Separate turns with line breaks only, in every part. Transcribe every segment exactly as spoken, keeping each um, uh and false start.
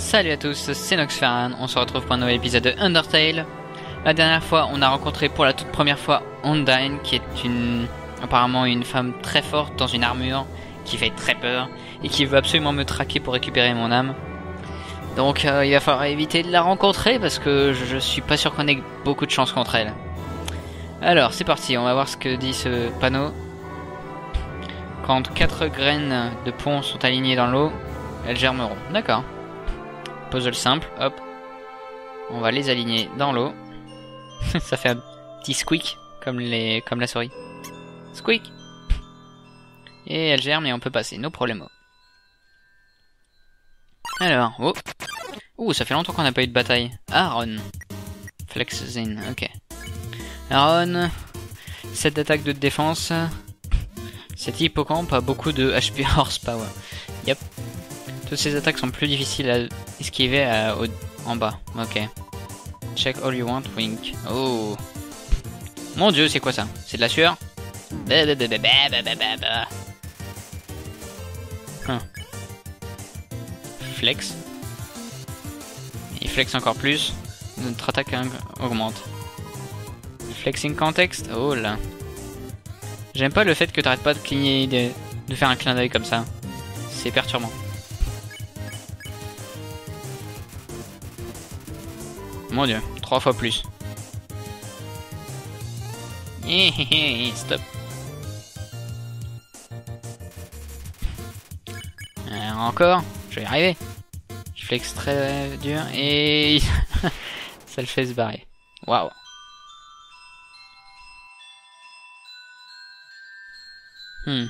Salut à tous, c'est Noxferran, on se retrouve pour un nouvel épisode de Undertale. La dernière fois, on a rencontré pour la toute première fois Undyne, qui est une apparemment une femme très forte dans une armure, qui fait très peur, et qui veut absolument me traquer pour récupérer mon âme. Donc euh, il va falloir éviter de la rencontrer, parce que je, je suis pas sûr qu'on ait beaucoup de chance contre elle. Alors, c'est parti, on va voir ce que dit ce panneau. Quand quatre graines de pont sont alignées dans l'eau, elles germeront. D'accord. Puzzle simple, hop. On va les aligner dans l'eau. Ça fait un petit squeak, comme, les, comme la souris. Squeak. Et elles germent et on peut passer, no problemo. Alors, oh. Ouh, ça fait longtemps qu'on n'a pas eu de bataille. Aaron. Flexzin, ok. Aaron. sept d'attaque, deux de défense. Cet hippocampe a beaucoup de H P horsepower. Yep. Toutes ces attaques sont plus difficiles à esquiver à, au, en bas. Ok. Check all you want, wink. Oh. Mon dieu, c'est quoi ça? C'est de la sueur? Huh. Flex. Il flex encore plus. Notre attaque augmente. Flexing context. Oh là. J'aime pas le fait que t'arrêtes pas de cligner, de, de faire un clin d'œil comme ça. C'est perturbant. Mon dieu, trois fois plus. Stop. Alors encore, je vais y arriver. Je flex très dur et ça le fait se barrer. Waouh. Hmm.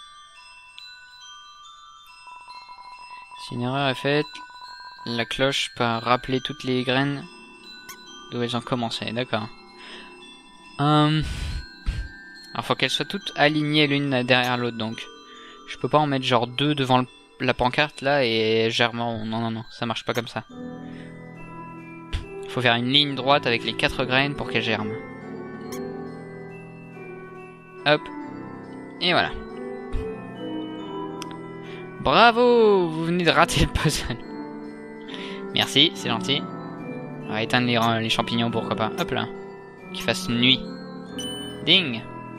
Si une erreur est faite, la cloche peut rappeler toutes les graines d'où elles ont commencé, d'accord. Hum... Alors faut qu'elles soient toutes alignées l'une derrière l'autre, donc. Je peux pas en mettre genre deux devant le, la pancarte là et germant. Non, non, non, ça marche pas comme ça. Faut faire une ligne droite avec les quatre graines pour qu'elles germent. Hop. Et voilà. Bravo, vous venez de rater le puzzle. Merci, c'est gentil. On va éteindre les, les champignons, pourquoi pas. Hop là. Qu'il fasse nuit. Ding.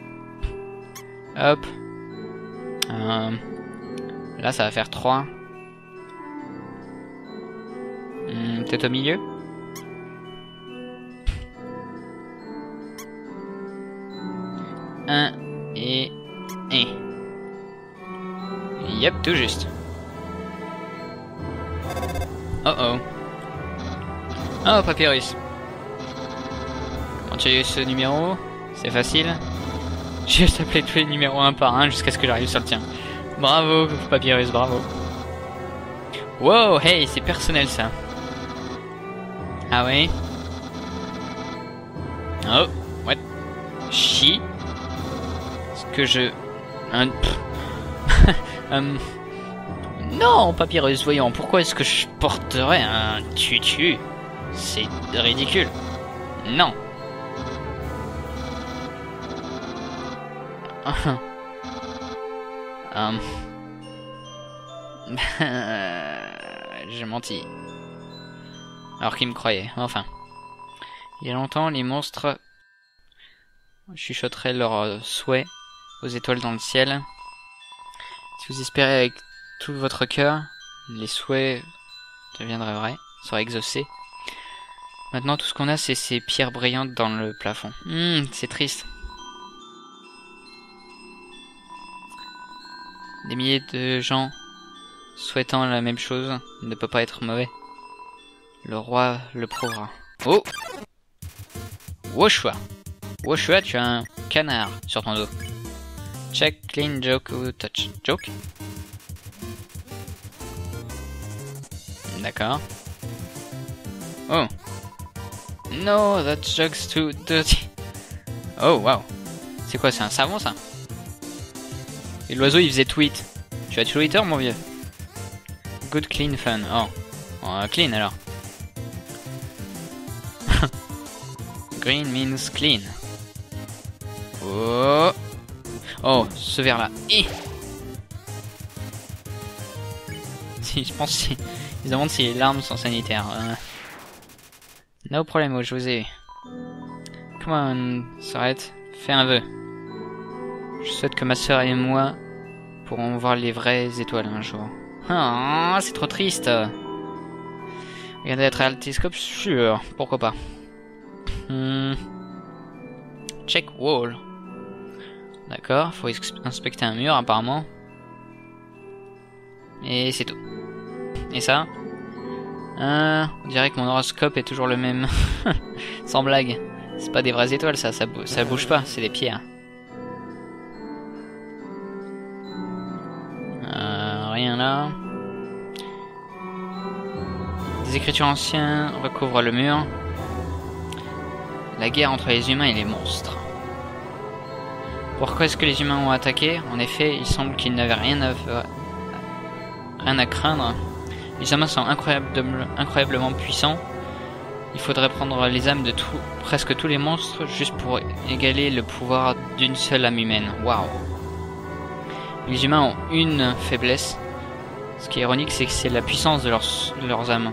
Hop. Euh, là, ça va faire trois. Hmm, peut-être au milieu. Un et... Et. Yep, tout juste. Oh oh. Oh, Papyrus. Comment tu as eu ce numéro? C'est facile. J'ai juste appelé tous les numéros un par un jusqu'à ce que j'arrive sur le tien. Bravo, Papyrus, bravo. Wow, hey, c'est personnel ça. Ah ouais? Oh, what? Chi. Est-ce que je... Un... um... Non, Papyrus, voyons, pourquoi est-ce que je porterais un tutu? C'est ridicule. Non. um... J'ai menti. Alors qu'il me croyait, enfin. Il y a longtemps, les monstres chuchoteraient leurs souhaits aux étoiles dans le ciel. Si vous espérez avec tout votre cœur, les souhaits deviendraient vrais, seraient exaucés. Maintenant, tout ce qu'on a, c'est ces pierres brillantes dans le plafond. Mmh, c'est triste. Des milliers de gens souhaitant la même chose ne peut pas être mauvais. Le roi le prouvera. Oh! Woshua! Woshua, tu as un canard sur ton dos. Check, clean, joke ou touch. Joke? D'accord. Oh! No, that joke's too dirty. Oh, wow. C'est quoi, c'est un savon, ça? Et l'oiseau, il faisait tweet. Tu as Twitter, mon vieux? Good, clean, fun. Oh. Oh, clean, alors. Green means clean. Oh. Oh, ce verre-là. Eh. si, je pense qu'ils se demandent si les larmes sont sanitaires. Euh... No problème, je vous ai. Come on, s'arrête. Fais un vœu. Je souhaite que ma sœur et moi pourrons voir les vraies étoiles un jour. Ah, c'est trop triste. Regardez à travers le télescope, sûr, pourquoi pas. Hmm. Check wall. D'accord, faut inspecter un mur apparemment. Et c'est tout. Et ça euh, on dirait que mon horoscope est toujours le même. Sans blague. C'est pas des vraies étoiles ça, ça, bou ça bouge pas, c'est des pierres. Euh, rien là. Des écritures anciennes recouvrent le mur. La guerre entre les humains et les monstres. Pourquoi est-ce que les humains ont attaqué? En effet, il semble qu'ils n'avaient rien à, rien à craindre. Les humains sont incroyable, incroyablement puissants. Il faudrait prendre les âmes de tout, presque tous les monstres juste pour égaler le pouvoir d'une seule âme humaine. Waouh! Les humains ont une faiblesse. Ce qui est ironique, c'est que c'est la puissance de leurs, leurs âmes.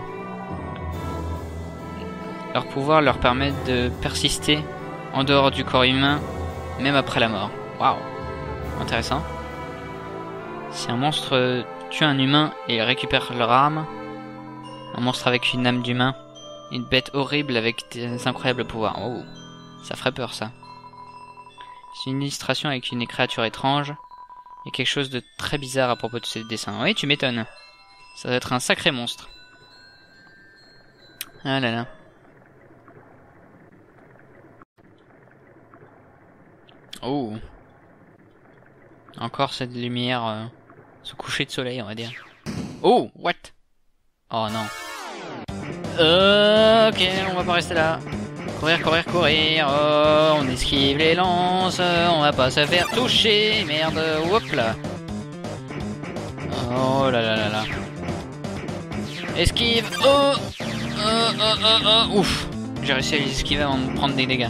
Leur pouvoir leur permet de persister en dehors du corps humain, même après la mort. Waouh! Intéressant. Si un monstre tue un humain et récupère leur âme, un monstre avec une âme d'humain, une bête horrible avec des incroyables pouvoirs. Oh, ça ferait peur ça. C'est une illustration avec une créature étrange. Il y a quelque chose de très bizarre à propos de ce dessin. Oui, tu m'étonnes. Ça doit être un sacré monstre. Ah là là. Oh. Encore cette lumière, euh, ce coucher de soleil, on va dire. Oh, what? Oh non. Euh, ok, on va pas rester là. Courir, courir, courir. Oh, on esquive les lances. On va pas se faire toucher. Merde, hop là. Oh là là là là. Esquive. Oh. Oh, oh, oh, oh. Ouf. J'ai réussi à les esquiver avant de prendre des dégâts.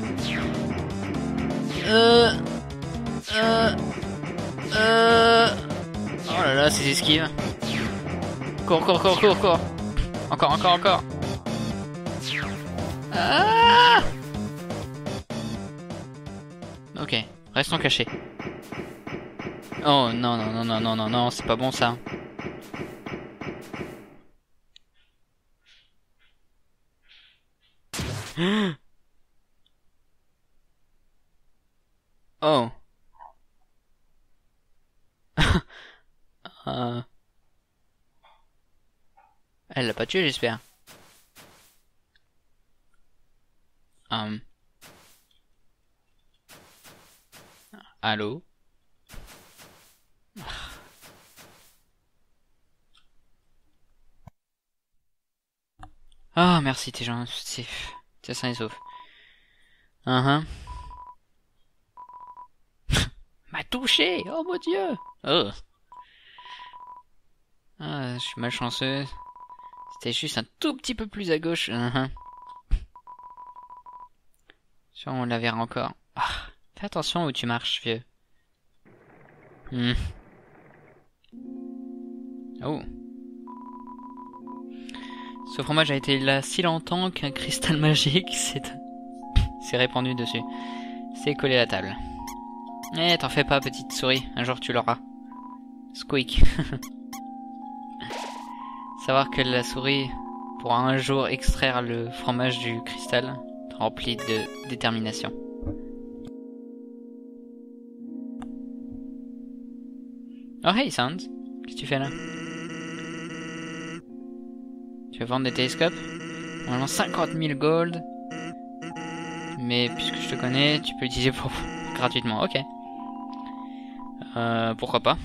Euh. Euh. Euh. Oh là là, ces esquives. Cours, cours, cours, cours, cours. Encore, encore, encore. Ah. Ok, restons cachés. Oh non, non, non, non, non, non, non, c'est pas bon ça. Oh. euh... Elle l'a pas tué, j'espère. Um. Allô? Ah, oh, merci, t'es gentil. T'es sain et sauf. Uh -huh. M'a touché! Oh mon dieu! Oh. Ah, je suis malchanceux. C'était juste un tout petit peu plus à gauche. Uh -huh. Sûr, on la verra encore. Ah, fais attention où tu marches, vieux. Hmm. Oh. Ce fromage a été là si longtemps qu'un cristal magique s'est répandu dessus. C'est collé à la table. Eh, t'en fais pas, petite souris. Un jour tu l'auras. Squeak. Savoir que la souris pourra un jour extraire le fromage du cristal rempli de détermination. Oh hey Sans, qu'est-ce que tu fais là? Tu veux vendre des télescopes? Normalement cinquante mille gold. Mais puisque je te connais, tu peux l'utiliser pour gratuitement, ok. Euh, pourquoi pas?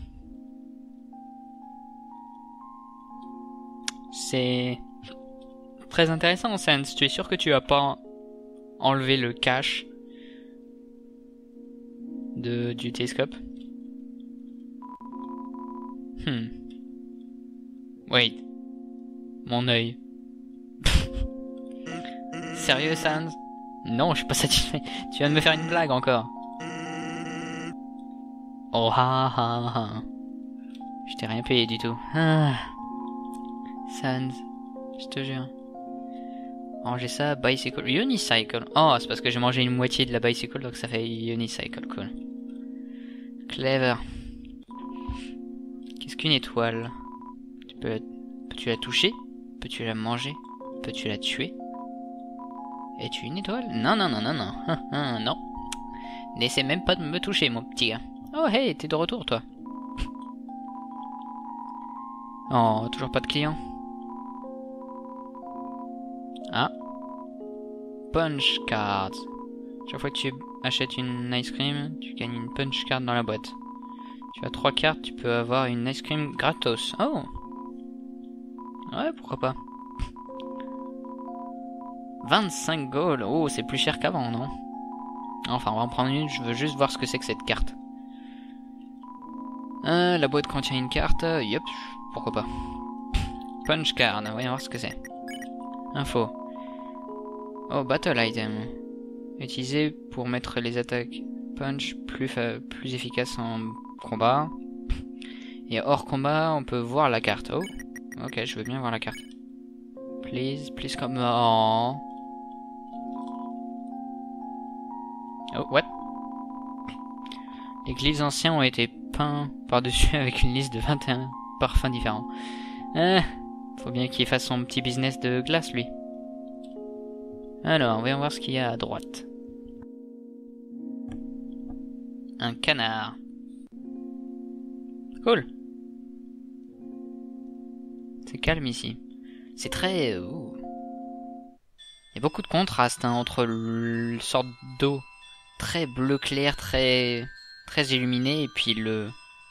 C'est très intéressant, Sans. Tu es sûr que tu as pas enlevé le cache de du télescope? Hmm. Wait. Mon œil. Sérieux, Sans? Non, je suis pas satisfait. Tu viens de me faire une blague encore. Oh ha ha ha. Je t'ai rien payé du tout. Ah. Sans. Je te jure. Ranger ça, bicycle. Unicycle. Oh, c'est parce que j'ai mangé une moitié de la bicycle, donc ça fait unicycle, cool. Clever. Qu'est-ce qu'une étoile? Tu peux... Peux-tu la toucher? Peux-tu la manger? Peux-tu la tuer? Es-tu une étoile? Non, non, non, non, non. Non. N'essaie même pas de me toucher, mon petit gars. Oh, hey, t'es de retour, toi. Oh, toujours pas de clients. Ah. Punch cards. Chaque fois que tu achètes une ice cream, tu gagnes une punch card dans la boîte. Tu as trois cartes, tu peux avoir une ice cream gratos. Oh. Ouais, pourquoi pas. vingt-cinq gold. Oh, c'est plus cher qu'avant, non? Enfin, on va en prendre une. Je veux juste voir ce que c'est que cette carte. Euh, la boîte contient une carte. Yup, pourquoi pas. Punch card, voyons voir ce que c'est. Info. Oh, battle item. Utilisé pour mettre les attaques punch plus, plus efficaces en combat. Et hors combat, on peut voir la carte. Oh, ok, je veux bien voir la carte. Please, please come. Oh. Oh, what? Les glyphes anciens ont été peints par-dessus avec une liste de vingt et un parfums différents. Euh, faut bien qu'il fasse son petit business de glace, lui. Alors, voyons voir ce qu'il y a à droite. Un canard. Cool. C'est calme ici. C'est très... Ouh. Il y a beaucoup de contraste hein, entre le sorte d'eau très bleu clair, très très illuminé, et puis le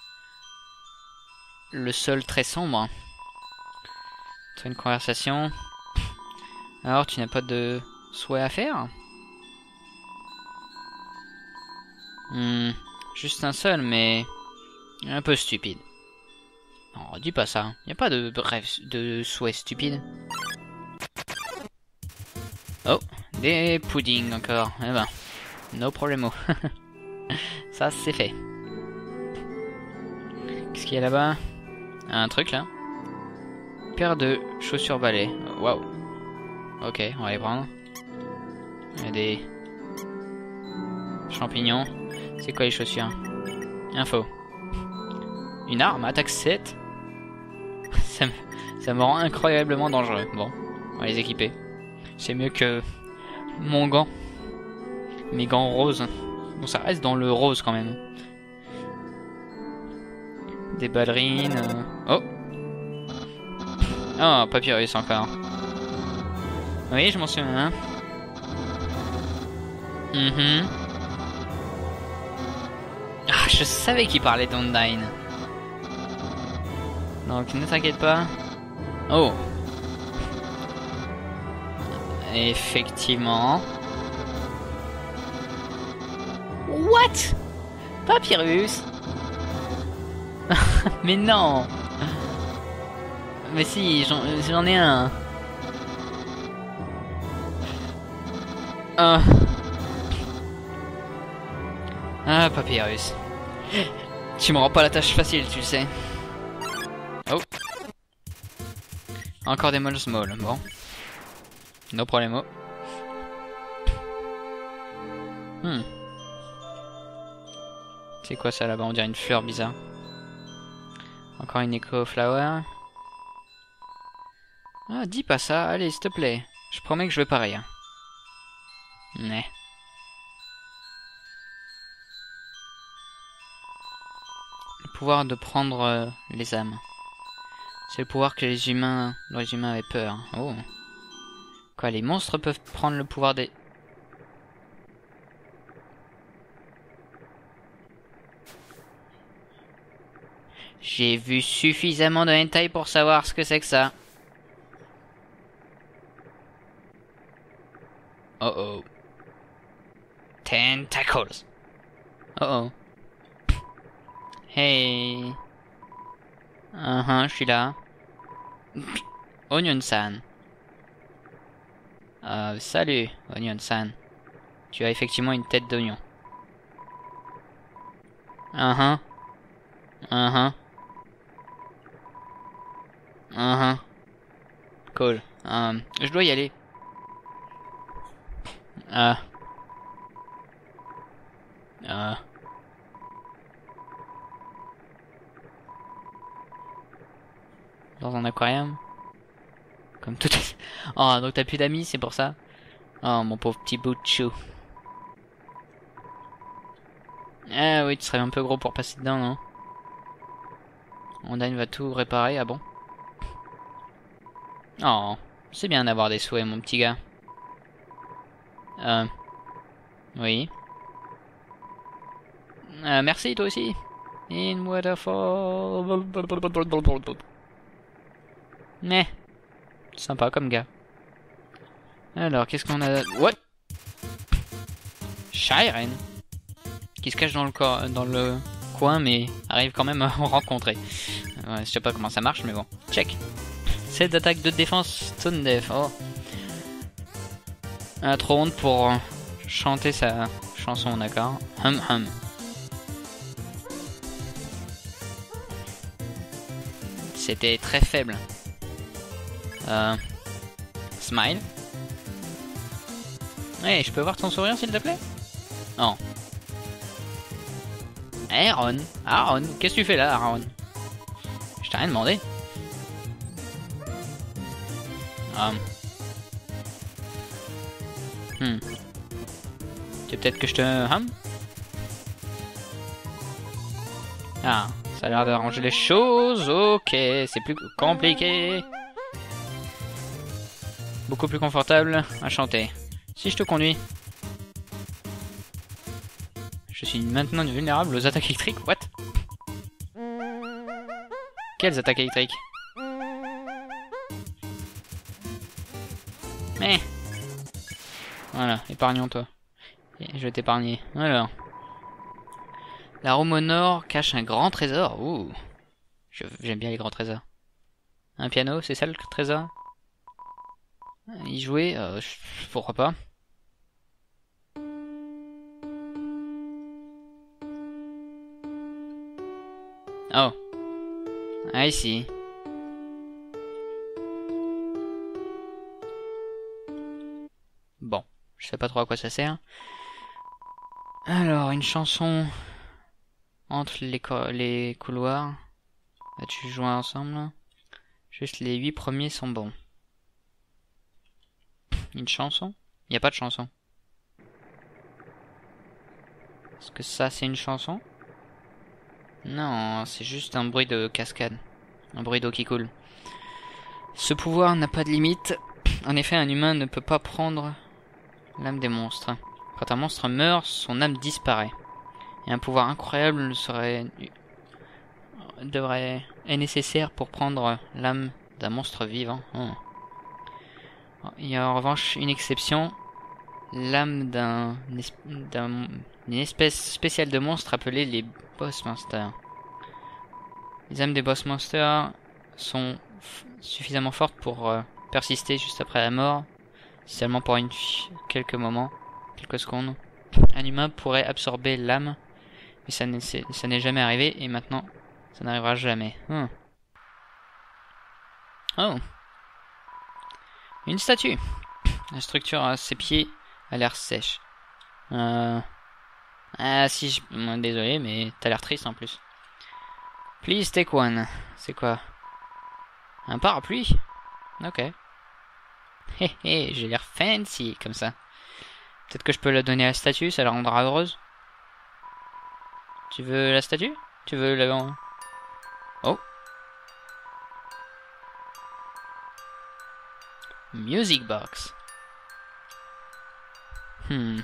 le sol très sombre. Tu as une conversation. Alors, tu n'as pas de souhait à faire? Hmm, juste un seul, mais un peu stupide. Non, dis pas ça. Il n'y a pas de rêve, de souhait stupide. Oh, des puddings encore. Eh ben, no problemo. Ça, c'est fait. Qu'est-ce qu'il y a là-bas? Un truc là. Paire de chaussures balais. Waouh. Ok, on va les prendre. Il y a des champignons. C'est quoi les chaussures? Info. Une arme, attaque sept. Ça me, ça me rend incroyablement dangereux. Bon, on va les équiper. C'est mieux que mon gant. Mes gants roses. Bon, ça reste dans le rose quand même. Des ballerines. Euh... Oh. Oh, papyrus encore. Oui, je m'en souviens. Hein. Mm-hmm. Ah, je savais qu'il parlait d'Undyne. Donc, ne t'inquiète pas. Oh. Effectivement. What? Papyrus? Mais non. Mais si, j'en ai un. Ah. Ah, Papyrus. Tu me rends pas la tâche facile, tu sais. Oh. Encore des molles small, bon. No problemo. Hmm. C'est quoi ça là-bas? On dirait une fleur bizarre. Encore une Echo Flower. Ah, dis pas ça, allez, s'il te plaît. Je promets que je veux pas rire. Mais. Le pouvoir de prendre euh, les âmes. C'est le pouvoir que les humains, dont les humains avaient peur. Oh. Quoi, les monstres peuvent prendre le pouvoir des... J'ai vu suffisamment de hentai pour savoir ce que c'est que ça. Oh oh. Tentacles. Oh oh. Hey. Uh -huh, je suis là. Onion-san. Euh, salut, Onion-san. Tu as effectivement une tête d'oignon. Uh -huh. Uh -huh. Uh -huh. Cool. Euh, je dois y aller. Euh. Euh. Dans un aquarium. Comme tout. Oh, donc t'as plus d'amis, c'est pour ça? Oh, mon pauvre petit bout de chou. Ah oui, tu serais un peu gros pour passer dedans, non? Undyne va tout réparer, ah bon? Oh, c'est bien d'avoir des souhaits, mon petit gars. Euh... Oui. Euh, merci, toi aussi. In waterfall... Mais... Sympa comme gars. Alors, qu'est-ce qu'on a... What? Shiren, qui se cache dans le, corps, dans le coin, mais arrive quand même à en rencontrer. Ouais, je sais pas comment ça marche, mais bon. Check. sept d'attaque, deux de défense, stone def. Oh. Ah, trop honte pour chanter sa chanson, d'accord. Hum hum. C'était très faible. Euh... Smile. Ouais, je peux voir ton sourire s'il te plaît? Non. Aaron. Aaron, qu'est-ce que tu fais là, Aaron? Je t'ai rien demandé. Um. Hmm. C'est peut-être que je te... Hum? Ah, ça a l'air d'arranger les choses. Ok, c'est plus compliqué. Beaucoup plus confortable à chanter. Si je te conduis. Je suis maintenant vulnérable aux attaques électriques. What? Quelles attaques électriques? Mais... Voilà, épargnons-toi. Je vais t'épargner. Alors. La roue au nord cache un grand trésor. Ouh. J'aime bien les grands trésors. Un piano, c'est ça le trésor? Y jouer, euh, pourquoi pas. Oh. Ah, ici. Bon, je sais pas trop à quoi ça sert. Alors, une chanson entre les, les couloirs. Vas-tu jouer ensemble? Juste les huit premiers sont bons. Une chanson? Il n'y a pas de chanson. Est-ce que ça c'est une chanson? Non, c'est juste un bruit de cascade. Un bruit d'eau qui coule. Ce pouvoir n'a pas de limite. En effet, un humain ne peut pas prendre l'âme des monstres. Quand un monstre meurt, son âme disparaît. Et un pouvoir incroyable serait... devrait... est nécessaire pour prendre l'âme d'un monstre vivant. Oh. Il y a en revanche une exception. L'âme d'un... d'une espèce spéciale de monstre appelée les boss monsters. Les âmes des boss monsters sont suffisamment fortes pour euh, persister juste après la mort, seulement pour une quelques moments, quelques secondes. Un humain pourrait absorber l'âme, mais ça n'est jamais arrivé et maintenant ça n'arrivera jamais. Hmm. Oh, une statue. La structure à ses pieds a l'air sèche. Euh... Ah si, je... désolé, mais t'as l'air triste en plus. Please take one. C'est quoi? Un parapluie? Ok. Hé hé, j'ai l'air fancy comme ça. Peut-être que je peux la donner à la statue, ça la rendra heureuse. Tu veux la statue? Tu veux la... Oh. Music box. Hmm.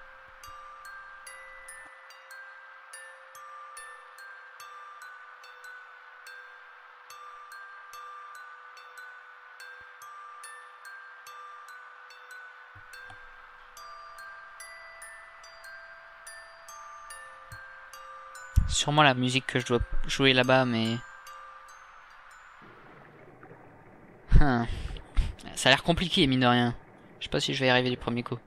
Sûrement la musique que je dois jouer là-bas, mais... Hum. Ça a l'air compliqué, mine de rien. Je sais pas si je vais y arriver du premier coup.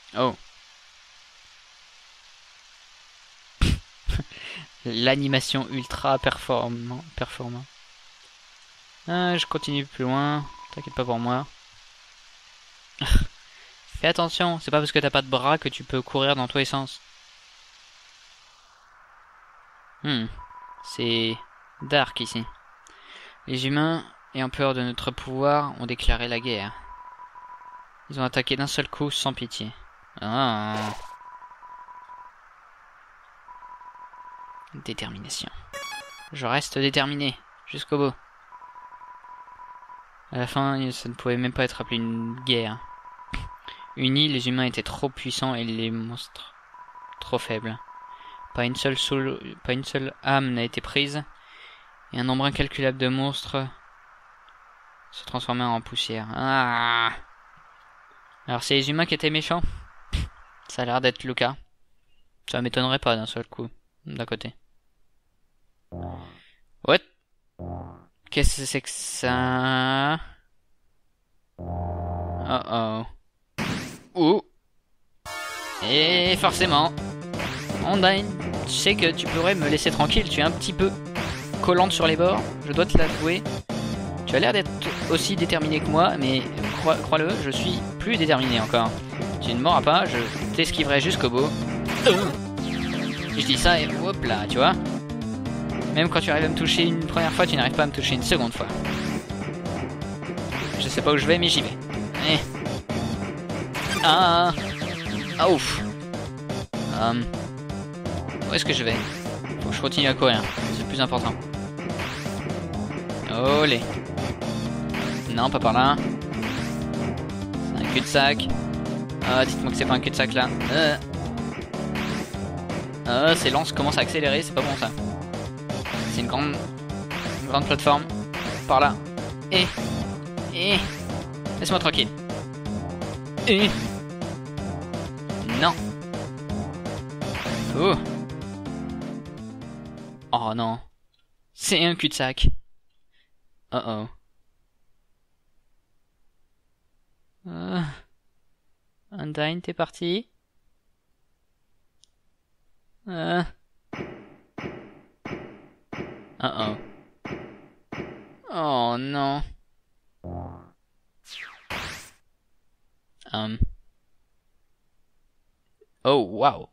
Oh. L'animation ultra performant. performant. Ah, je continue plus loin. T'inquiète pas pour moi. Fais attention, c'est pas parce que t'as pas de bras que tu peux courir dans tous les sens. Hmm. C'est dark ici. Les humains, ayant peur de notre pouvoir, ont déclaré la guerre. Ils ont attaqué d'un seul coup sans pitié. Ah. Détermination. Je reste déterminé, jusqu'au bout. À la fin, ça ne pouvait même pas être appelé une guerre. Unis, les humains étaient trop puissants et les monstres trop faibles. Pas une seule, soul, pas une seule âme n'a été prise, et un nombre incalculable de monstres se transformèrent en poussière. Ah. Alors c'est les humains qui étaient méchants? Ça a l'air d'être le cas. Ça m'étonnerait pas d'un seul coup, d'un côté. What? Qu'est-ce que c'est que ça? Oh oh. Ouh. Et forcément, Undyne, tu sais que tu pourrais me laisser tranquille, tu es un petit peu collante sur les bords, je dois te l'avouer. Tu as l'air d'être aussi déterminé que moi, mais crois, crois-le, je suis plus déterminé encore. Tu ne m'auras pas, je t'esquiverai jusqu'au bout. Euh. Je dis ça et hop là, tu vois. Même quand tu arrives à me toucher une première fois, tu n'arrives pas à me toucher une seconde fois. Je sais pas où je vais, mais j'y vais. Eh. Ah, ah ouf. Um, où est-ce que je vais? Faut que je continue à courir, c'est le plus important. Olé. Non, pas par là. C'est un cul-de-sac. Ah, dites-moi que c'est pas un cul-de-sac là. Euh. Ah, ces lances commencent à accélérer, c'est pas bon ça. C'est une grande, une grande plateforme. Par là. Et, et, laisse-moi tranquille. Et. Non. Oh. Oh non. C'est un cul-de-sac. Oh oh. Euh... Undyne, t'es parti? Euh... Oh oh. Oh non. Um... Oh, wow.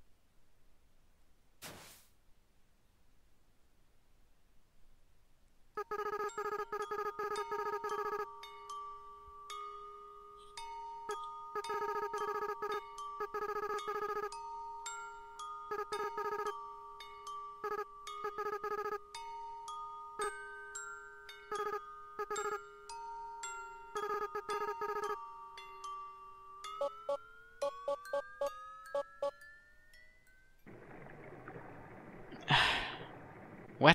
What?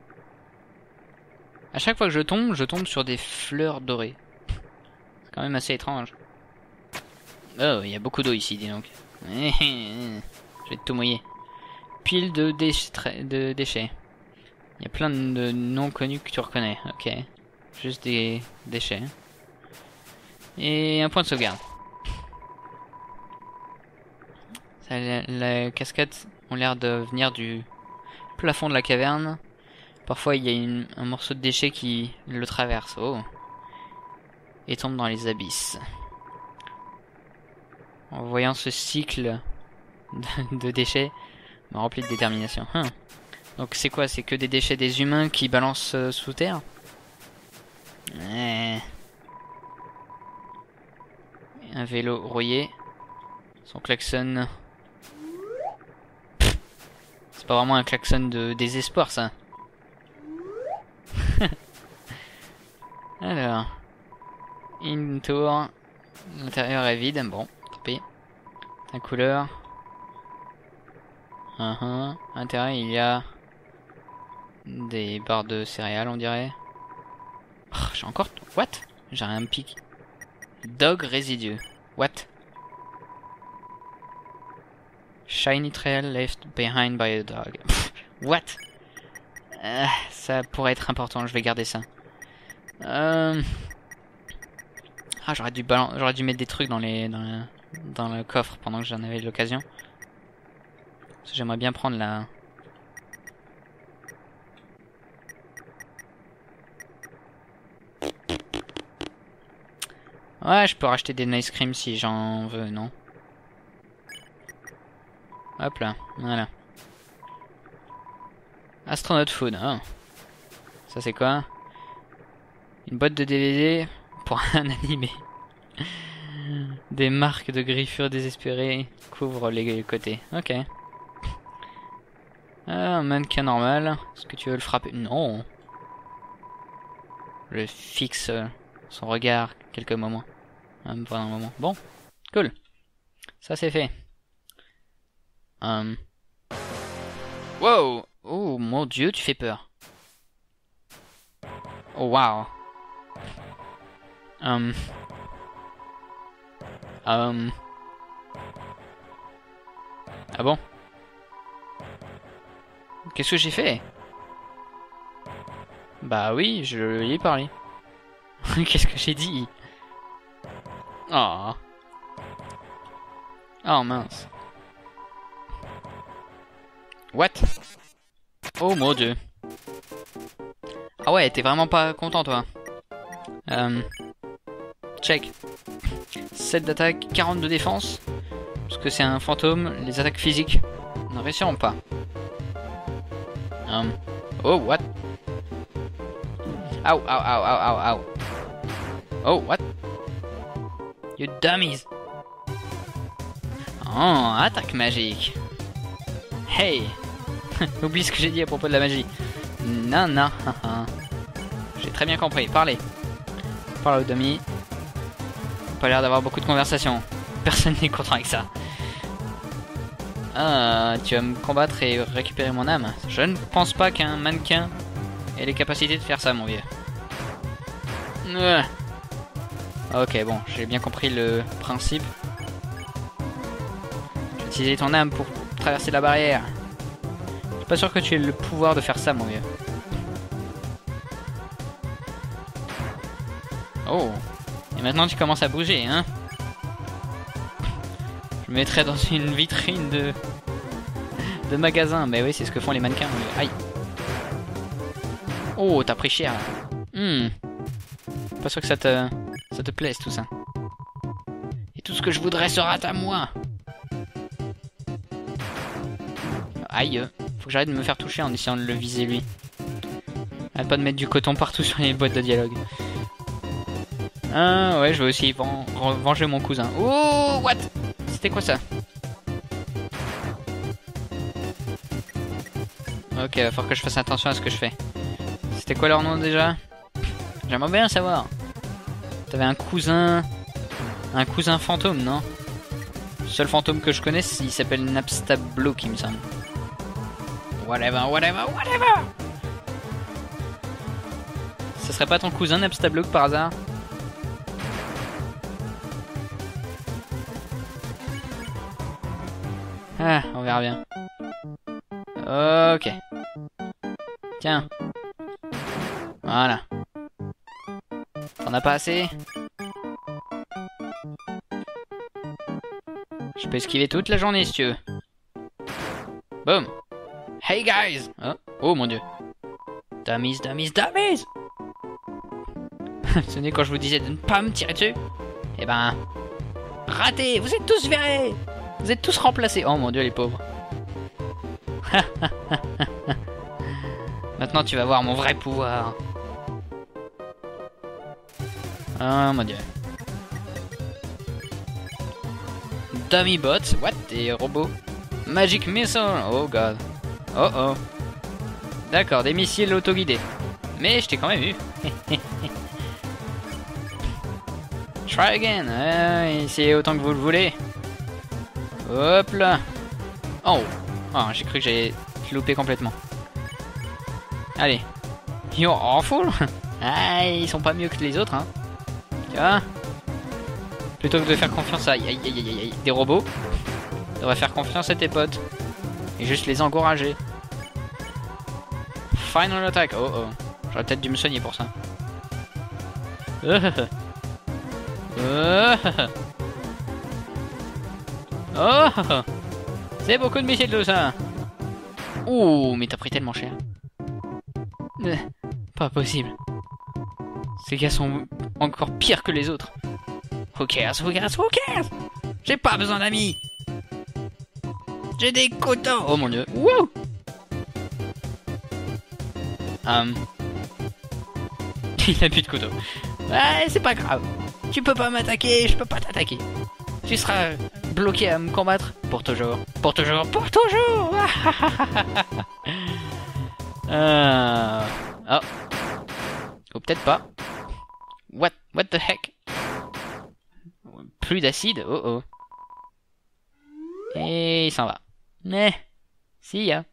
À chaque fois que je tombe, je tombe sur des fleurs dorées. C'est quand même assez étrange. Oh, il y a beaucoup d'eau ici, dis donc. Je vais tout mouiller. Pile de, déche- de déchets. Il y a plein de noms connus que tu reconnais. Ok. Juste des déchets. Et un point de sauvegarde. Ça, la, la cascade ont l'air de venir du plafond de la caverne. Parfois il y a une, un morceau de déchet qui le traverse. Oh. Et tombe dans les abysses. En voyant ce cycle de, de déchets, m'a rempli de détermination. Hum. Donc c'est quoi? C'est que des déchets des humains qui balancent euh, sous terre? eh. Un vélo rouillé. Son klaxon. C'est pas vraiment un klaxon de désespoir ça. Alors. Une tour. L'intérieur est vide. Bon, tant pis. La couleur. Uh -huh. À l'intérieur il y a des barres de céréales on dirait. Oh, j'ai encore... What? J'ai un pic. Dog résidu. What? Shiny trail left behind by a dog. Pff, what? euh, Ça pourrait être important, je vais garder ça. Euh... Ah, j'aurais dû balan... j'aurais dû mettre des trucs dans les... Dans la... dans le coffre pendant que j'en avais l'occasion. J'aimerais bien prendre la... Ouais, je peux racheter des nice cream si j'en veux, non? Hop là, voilà. Astronaut Food, oh. Ça c'est quoi? Une boîte de D V D pour un animé. Des marques de griffures désespérées couvrent les côtés. Ok. Ah, un mannequin normal. Est-ce que tu veux le frapper? Non. Je fixe son regard quelques moments. Même pendant un moment. Bon, cool. Ça c'est fait. Um. Wow. Oh mon dieu, tu fais peur. Oh wow. Um. Um. Ah bon? Qu'est-ce que j'ai fait? Bah oui, je lui ai parlé. Qu'est-ce que j'ai dit? Oh. Oh mince. What? Oh mon dieu. Ah ouais, t'es vraiment pas content toi. Euh, check. sept d'attaque, quarante de défense. Parce que c'est un fantôme, les attaques physiques ne réussiront pas. Um. Oh what? Ow, ow, ow, ow, ow, ow. Oh what? You dummies. Oh, attaque magique. Hey. Oublie ce que j'ai dit à propos de la magie. Non, non. J'ai très bien compris. Parlez. Parle au dummy. Pas l'air d'avoir beaucoup de conversations. Personne n'est content avec ça. Ah, tu vas me combattre et récupérer mon âme. Je ne pense pas qu'un mannequin ait les capacités de faire ça, mon vieux. Euh. Ok, bon, j'ai bien compris le principe. Je vais utiliser ton âme pour traverser la barrière. Je suis pas sûr que tu aies le pouvoir de faire ça, mon vieux. Oh. Et maintenant tu commences à bouger, hein? Je me mettrais dans une vitrine de... de magasin. Mais oui, c'est ce que font les mannequins. Aïe. Oh, t'as pris cher. Hmm. Pas sûr que ça te... ça te plaise tout ça. Et tout ce que je voudrais sera à moi. Aïe. Faut que j'arrête de me faire toucher en essayant de le viser lui. Arrête pas de mettre du coton partout sur les boîtes de dialogue. Ah ouais, je vais aussi ven venger mon cousin. Oh, what? C'était quoi ça? Ok, va falloir que je fasse attention à ce que je fais. C'était quoi leur nom déjà? J'aimerais bien savoir. T'avais un cousin... Un cousin fantôme, non? Le seul fantôme que je connais, il s'appelle Napstablook, il me semble. Whatever, whatever, whatever! Ce serait pas ton cousin Napstablook par hasard? Ah, on verra bien. Ok. Tiens. Voilà. T'en as pas assez? Je peux esquiver toute la journée si tu veux. Boom. Hey guys! Oh, oh mon dieu. Dummies, dummies, dummies! Ce n'est quand je vous disais de ne pas me tirer dessus. Eh ben... Raté! Vous êtes tous virés! Vous êtes tous remplacés. Oh mon dieu, les pauvres. Maintenant, tu vas voir mon vrai pouvoir. Oh mon dieu. Dummy bots. What? Des robots. Magic missile. Oh god. Oh oh. D'accord, des missiles autoguidés. Mais je t'ai quand même eu. Try again. Euh, essayez autant que vous le voulez. Hop là. Oh. Oh, j'ai cru que j'allais louper complètement. Allez. You're awful. Ah, ils sont pas mieux que les autres, hein. Tu vois? Plutôt que de faire confiance à aïe, aïe, aïe, aïe, aïe, des robots, tu devrais faire confiance à tes potes. Et juste les encourager. Final attack. Oh oh. J'aurais peut-être dû me soigner pour ça. Oh, c'est beaucoup de missiles tout ça. Ouh, mais t'as pris tellement cher. Euh, Pas possible. Ces gars sont encore pires que les autres. Who cares, who cares, who cares? J'ai pas besoin d'amis. J'ai des couteaux. Oh mon dieu. Wouh. Um. Il a plus de couteau. Ouais, c'est pas grave. Tu peux pas m'attaquer, je peux pas t'attaquer. Tu seras bloqué à me combattre pour toujours. Pour toujours, pour toujours. euh... Oh. Ou peut-être pas. What, what the heck? Plus d'acide, oh oh. Et il s'en va. Mais, si ya.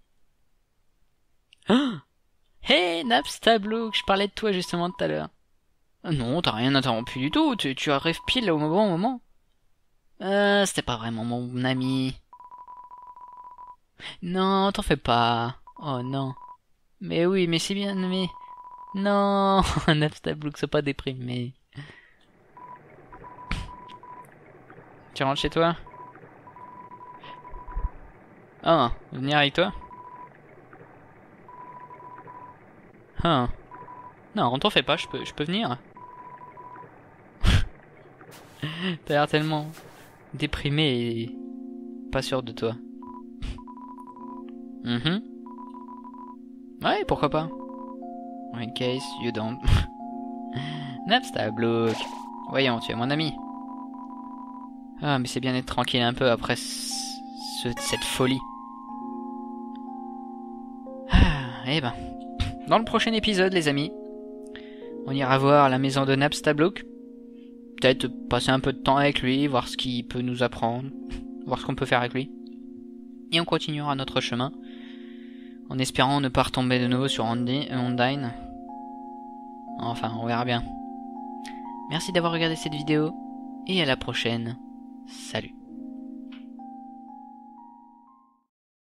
Oh, hey, Napstablook, je parlais de toi justement tout à l'heure. Non, t'as rien interrompu du tout, tu, tu arrives pile au bon moment. Euh, c'était pas vraiment mon ami. Non, t'en fais pas. Oh non. Mais oui, mais c'est bien, mais... Non, Napstablook, sois pas déprimé. Tu rentres chez toi? Ah, venir avec toi? Ah. Non, t'en fais pas, je peux, je peux venir. T'as l'air tellement déprimé et pas sûr de toi. Mhm. Ouais, pourquoi pas. In case you don't. Napstablook. Voyons, tu es mon ami. Ah, mais c'est bien d'être tranquille un peu après ce, cette folie. Ah, eh ben. Dans le prochain épisode, les amis, on ira voir la maison de Napstablook. Peut-être passer un peu de temps avec lui, voir ce qu'il peut nous apprendre, voir ce qu'on peut faire avec lui. Et on continuera notre chemin, en espérant ne pas retomber de nouveau sur Undyne. Enfin, on verra bien. Merci d'avoir regardé cette vidéo, et à la prochaine. Salut.